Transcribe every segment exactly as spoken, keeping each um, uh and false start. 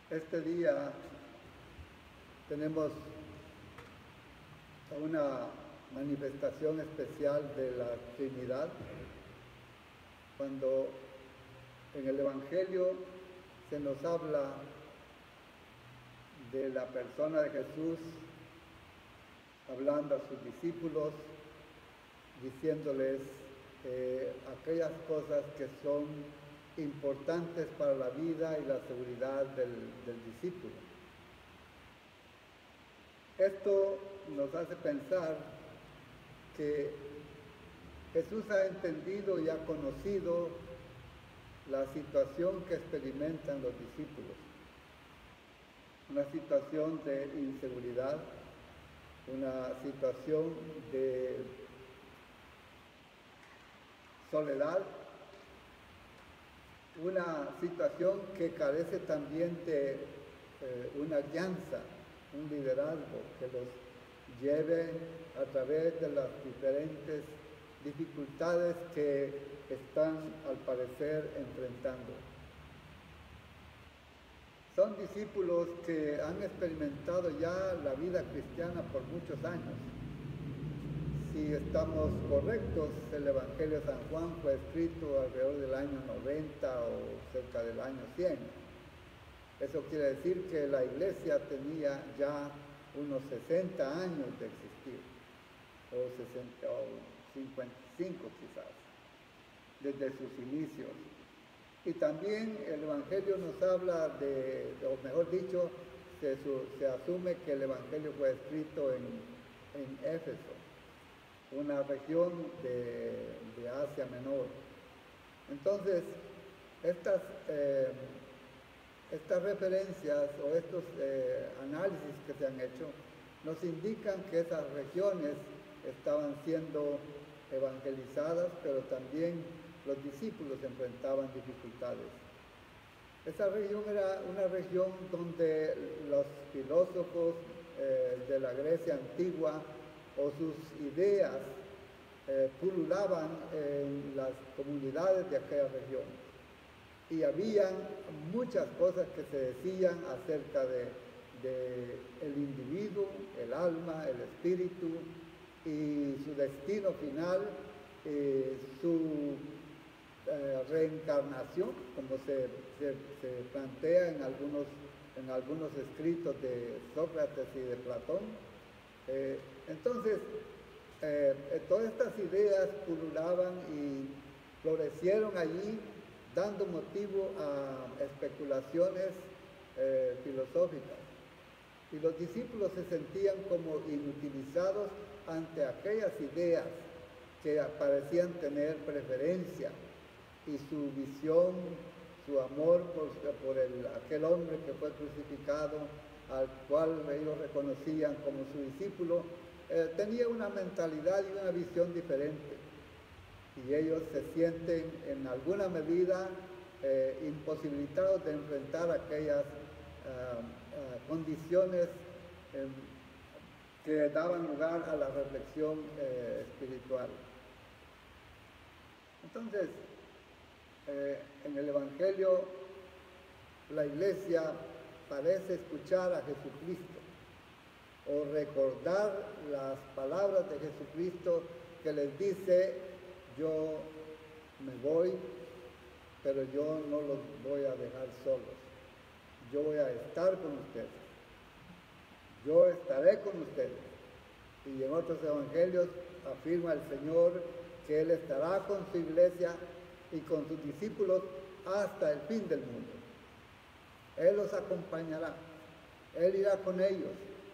Este día tenemos una manifestación especial de la Trinidad, cuando en el Evangelio se nos habla de la persona de Jesús, hablando a sus discípulos, diciéndoles eh, aquellas cosas que son importantes para la vida y la seguridad del, del discípulo. Esto nos hace pensar que Jesús ha entendido y ha conocido la situación que experimentan los discípulos, una situación de inseguridad, una situación de soledad, una situación que carece también de eh, una guianza, un liderazgo que los lleve a través de las diferentes dificultades que están al parecer enfrentando. Son discípulos que han experimentado ya la vida cristiana por muchos años. Si estamos correctos, el Evangelio de San Juan fue escrito alrededor del año noventa o cerca del año cien. Eso quiere decir que la iglesia tenía ya unos sesenta años de existir, o, sesenta, o cincuenta y cinco quizás, desde sus inicios. Y también el Evangelio nos habla de, o mejor dicho, se, se asume que el Evangelio fue escrito en, en Éfeso, una región de, de Asia Menor. Entonces, estas, eh, estas referencias o estos eh, análisis que se han hecho nos indican que esas regiones estaban siendo evangelizadas, pero también los discípulos enfrentaban dificultades. Esa región era una región donde los filósofos eh, de la Grecia antigua o sus ideas eh, pululaban en las comunidades de aquella región. Y habían muchas cosas que se decían acerca de, de el individuo, el alma, el espíritu y su destino final, eh, su eh, reencarnación, como se, se, se plantea en algunos, en algunos escritos de Sócrates y de Platón. Eh, entonces, eh, todas estas ideas pululaban y florecieron allí, dando motivo a especulaciones eh, filosóficas. Y los discípulos se sentían como inutilizados ante aquellas ideas que parecían tener preferencia, y su visión, su amor por, por el, aquel hombre que fue crucificado, al cual ellos reconocían como su discípulo, eh, tenía una mentalidad y una visión diferente. Y ellos se sienten en alguna medida eh, imposibilitados de enfrentar aquellas uh, uh, condiciones eh, que daban lugar a la reflexión eh, espiritual. Entonces, eh, en el Evangelio, la iglesia parece escuchar a Jesucristo o recordar las palabras de Jesucristo que les dice: yo me voy, pero yo no los voy a dejar solos. Yo voy a estar con ustedes. Yo estaré con ustedes. Y en otros evangelios afirma el Señor que Él estará con su iglesia y con sus discípulos hasta el fin del mundo. Él los acompañará. Él irá con ellos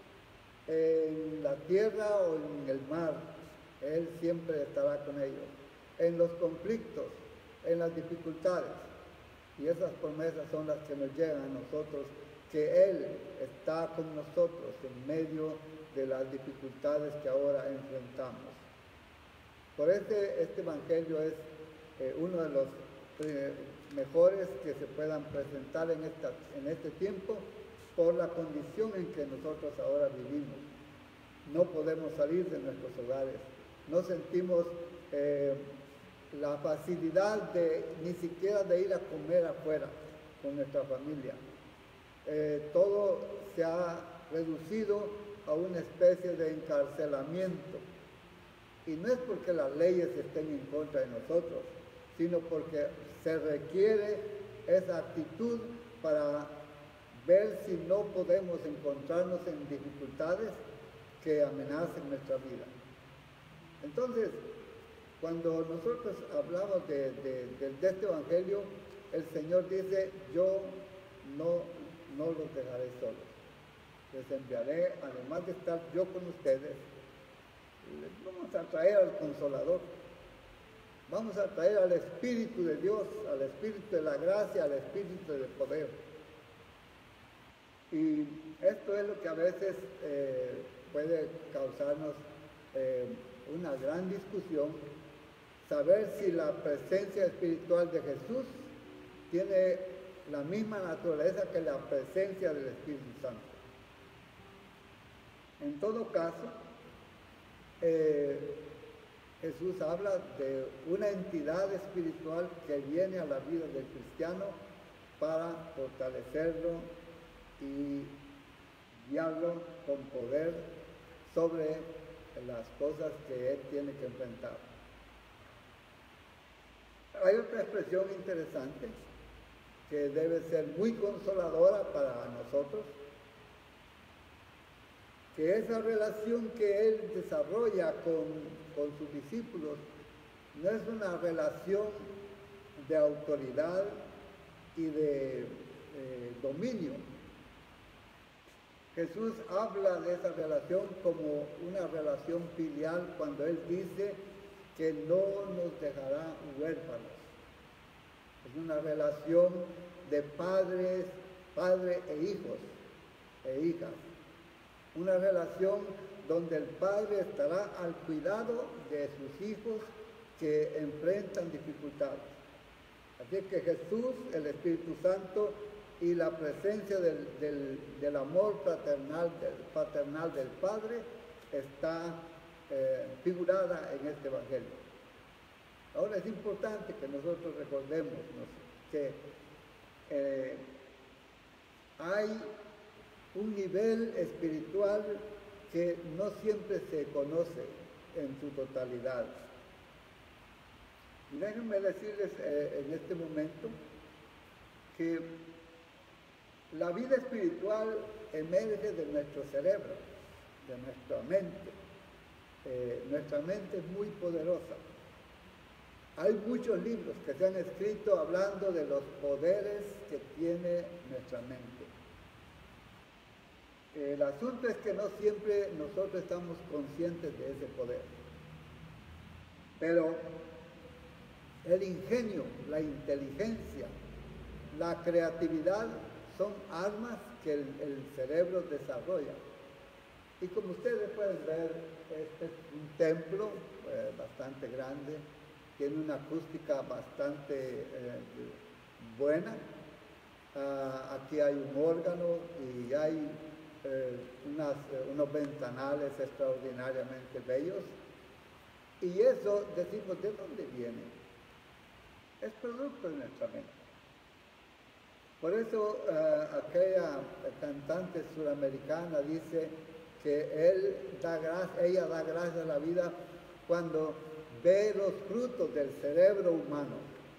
en la tierra o en el mar. Él siempre estará con ellos, en los conflictos, en las dificultades. Y esas promesas son las que nos llegan a nosotros, que Él está con nosotros en medio de las dificultades que ahora enfrentamos. Por este, este Evangelio es eh, uno de los eh, mejores que se puedan presentar en, esta, en este tiempo, por la condición en que nosotros ahora vivimos. No podemos salir de nuestros hogares, no sentimos eh, la facilidad de ni siquiera de ir a comer afuera con nuestra familia. eh, todo se ha reducido a una especie de encarcelamiento. Y no es porque las leyes estén en contra de nosotros, sino porque se requiere esa actitud para ver si no podemos encontrarnos en dificultades que amenacen nuestra vida. Entonces, cuando nosotros hablamos de, de, de, de este Evangelio, el Señor dice, yo no, no los dejaré solos. Les enviaré, además de estar yo con ustedes, les vamos a traer al Consolador. Vamos a traer al Espíritu de Dios, al Espíritu de la gracia, al Espíritu del poder. Y esto es lo que a veces eh, puede causarnos eh, una gran discusión, saber si la presencia espiritual de Jesús tiene la misma naturaleza que la presencia del Espíritu Santo. En todo caso, eh, Jesús habla de una entidad espiritual que viene a la vida del cristiano para fortalecerlo y guiarlo con poder sobre las cosas que él tiene que enfrentar. Hay otra expresión interesante que debe ser muy consoladora para nosotros, que esa relación que él desarrolla con, con sus discípulos no es una relación de autoridad y de eh, dominio. Jesús habla de esa relación como una relación filial cuando él dice que no nos dejará huérfanos. Es una relación de padres, padre e hijos e hijas. Una relación donde el padre estará al cuidado de sus hijos que enfrentan dificultades. Así que Jesús, el Espíritu Santo y la presencia del, del, del amor paternal del, paternal del Padre está eh, figurada en este Evangelio. Ahora es importante que nosotros recordemos ¿no? que eh, hay un nivel espiritual que no siempre se conoce en su totalidad. Y déjenme decirles eh, en este momento que la vida espiritual emerge de nuestro cerebro, de nuestra mente. Eh, nuestra mente es muy poderosa. Hay muchos libros que se han escrito hablando de los poderes que tiene nuestra mente. El asunto es que no siempre nosotros estamos conscientes de ese poder. Pero el ingenio, la inteligencia, la creatividad son armas que el, el cerebro desarrolla. Y como ustedes pueden ver, este es un templo eh, bastante grande, tiene una acústica bastante eh, buena. Uh, aquí hay un órgano y hay eh, unas, eh, unos ventanales extraordinariamente bellos. Y eso decimos, ¿de dónde viene? Es producto de nuestra mente. Por eso uh, aquella cantante suramericana dice que él da gracia, ella da gracias a la vida cuando ve los frutos del cerebro humano.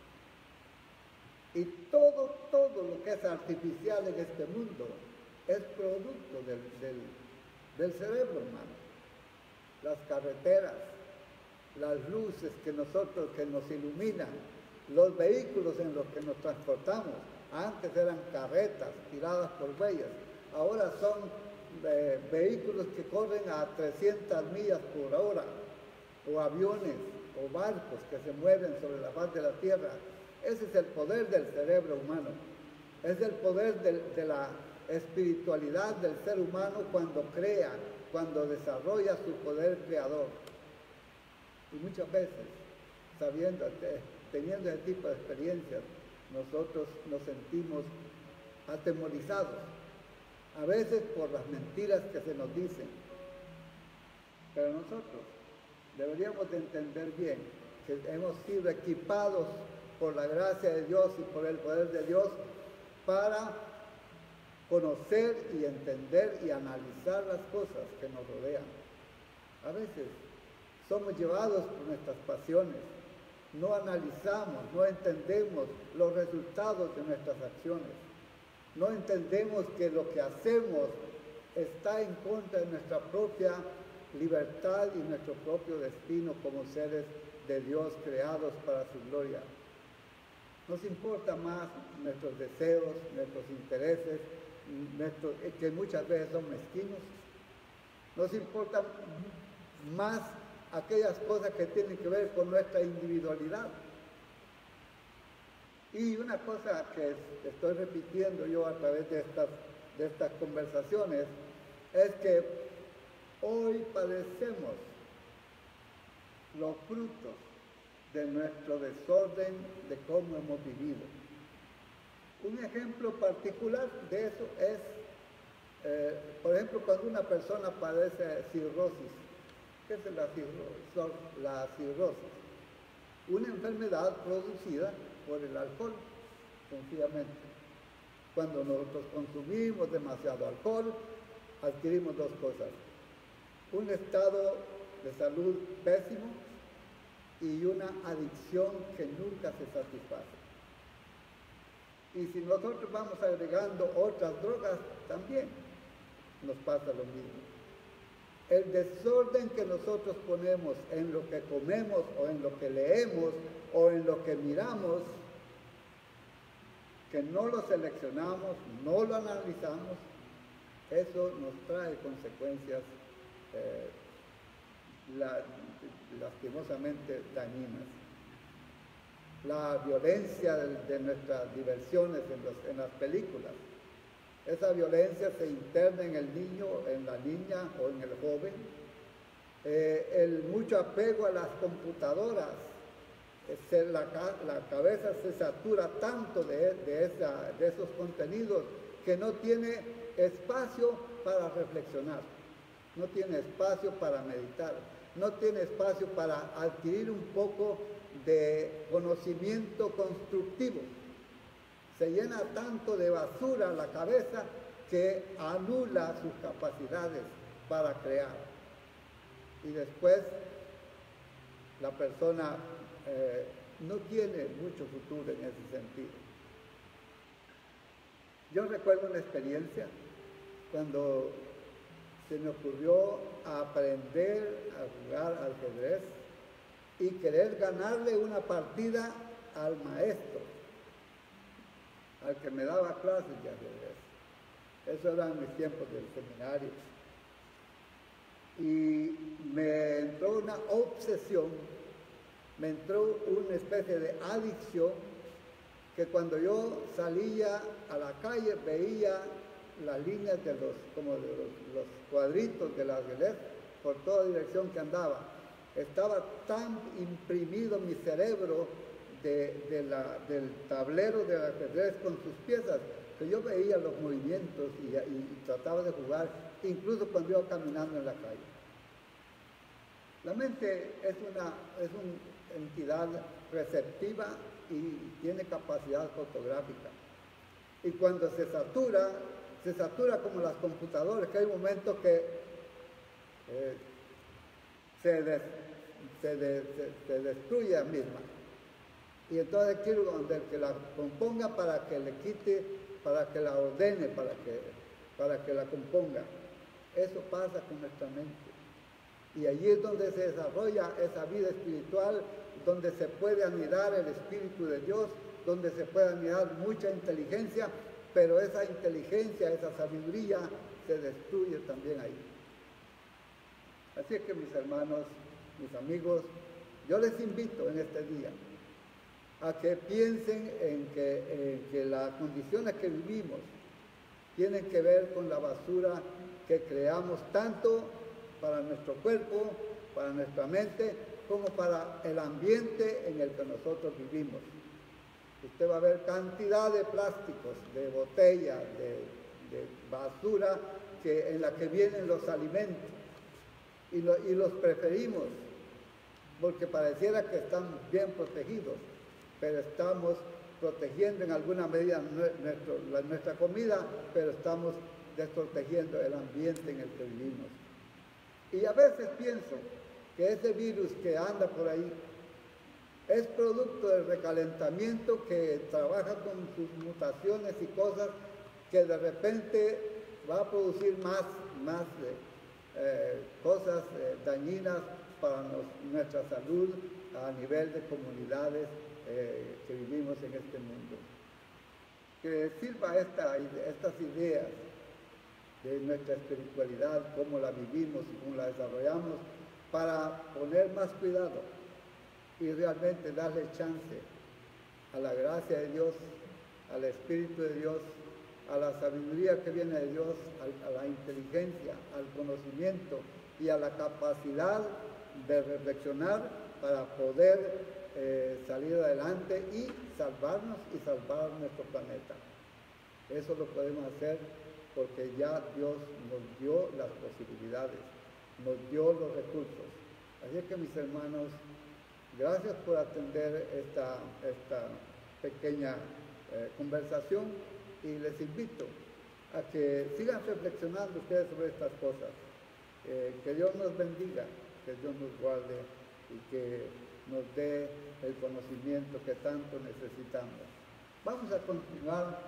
Y todo, todo lo que es artificial en este mundo es producto del, del, del cerebro humano. Las carreteras, las luces que nosotros, que nos iluminan, los vehículos en los que nos transportamos. Antes eran carretas tiradas por bueyes, ahora son eh, vehículos que corren a trescientas millas por hora, o aviones, o barcos que se mueven sobre la faz de la tierra. Ese es el poder del cerebro humano, es el poder de, de la espiritualidad del ser humano cuando crea, cuando desarrolla su poder creador. Y muchas veces, sabiendo, teniendo ese tipo de experiencias, nosotros nos sentimos atemorizados, a veces por las mentiras que se nos dicen. Pero nosotros deberíamos de entender bien que hemos sido equipados por la gracia de Dios y por el poder de Dios para conocer y entender y analizar las cosas que nos rodean. A veces somos llevados por nuestras pasiones, no analizamos, no entendemos los resultados de nuestras acciones, no entendemos que lo que hacemos está en contra de nuestra propia libertad y nuestro propio destino como seres de Dios creados para su gloria. Nos importa más nuestros deseos, nuestros intereses, nuestros, que muchas veces son mezquinos. Nos importa más aquellas cosas que tienen que ver con nuestra individualidad. Y una cosa que estoy repitiendo yo a través de estas, de estas conversaciones es que hoy padecemos los frutos de nuestro desorden, de cómo hemos vivido. Un ejemplo particular de eso es, eh, por ejemplo, cuando una persona padece cirrosis. ¿Qué es la cirrosis? La cirrosis, una enfermedad producida por el alcohol, sencillamente. Cuando nosotros consumimos demasiado alcohol, adquirimos dos cosas: un estado de salud pésimo y una adicción que nunca se satisface. Y si nosotros vamos agregando otras drogas, también nos pasa lo mismo. El desorden que nosotros ponemos en lo que comemos o en lo que leemos o en lo que miramos, que no lo seleccionamos, no lo analizamos, eso nos trae consecuencias eh, la, lastimosamente dañinas. La violencia de, de nuestras diversiones en, los, en las películas, esa violencia se interna en el niño, en la niña o en el joven. Eh, el mucho apego a las computadoras, se, la, la cabeza se satura tanto de, de, esa, de esos contenidos que no tiene espacio para reflexionar, no tiene espacio para meditar, no tiene espacio para adquirir un poco de conocimiento constructivo. Se llena tanto de basura la cabeza que anula sus capacidades para crear. Y después la persona eh, no tiene mucho futuro en ese sentido. Yo recuerdo una experiencia cuando se me ocurrió aprender a jugar al ajedrez y querer ganarle una partida al maestro, al que me daba clases de ajedrez. Eso era en mis tiempos del seminario. Y me entró una obsesión, me entró una especie de adicción, que cuando yo salía a la calle veía las líneas de los, como de los, los cuadritos del ajedrez por toda dirección que andaba. Estaba tan imprimido mi cerebro de, de la, del tablero del ajedrez con sus piezas, que yo veía los movimientos y, y, y trataba de jugar, incluso cuando iba caminando en la calle. La mente es una, es una entidad receptiva y tiene capacidad fotográfica. Y cuando se satura, se satura como las computadoras, que hay momentos que eh, se, des, se, de, se, se destruye a misma. Y entonces quiero donde el que la componga para que le quite, para que la ordene, para que, para que la componga. Eso pasa con nuestra mente. Y allí es donde se desarrolla esa vida espiritual, donde se puede anidar el Espíritu de Dios, donde se puede anidar mucha inteligencia, pero esa inteligencia, esa sabiduría se destruye también ahí. Así es que mis hermanos, mis amigos, yo les invito en este día a que piensen en que, en que las condiciones que vivimos tienen que ver con la basura que creamos tanto para nuestro cuerpo, para nuestra mente, como para el ambiente en el que nosotros vivimos. Usted va a ver cantidad de plásticos, de botellas, de, de basura que, en la que vienen los alimentos y, lo, y los preferimos porque pareciera que están bien protegidos, pero estamos protegiendo en alguna medida nuestro, la, nuestra comida, pero estamos desprotegiendo el ambiente en el que vivimos. Y a veces pienso que ese virus que anda por ahí es producto del recalentamiento que trabaja con sus mutaciones y cosas que de repente va a producir más, más eh, eh, cosas eh, dañinas para nos, nuestra salud a nivel de comunidades eh, que vivimos en este mundo. Que sirva esta, estas ideas de nuestra espiritualidad, cómo la vivimos y cómo la desarrollamos, para poner más cuidado y realmente darle chance a la gracia de Dios, al Espíritu de Dios, a la sabiduría que viene de Dios, a, a la inteligencia, al conocimiento y a la capacidad de reflexionar para poder eh, salir adelante y salvarnos y salvar nuestro planeta. Eso lo podemos hacer porque ya Dios nos dio las posibilidades, nos dio los recursos. Así que, mis hermanos, gracias por atender esta, esta pequeña eh, conversación y les invito a que sigan reflexionando ustedes sobre estas cosas. Eh, que Dios nos bendiga, que Dios nos guarde y que nos dé el conocimiento que tanto necesitamos. Vamos a continuar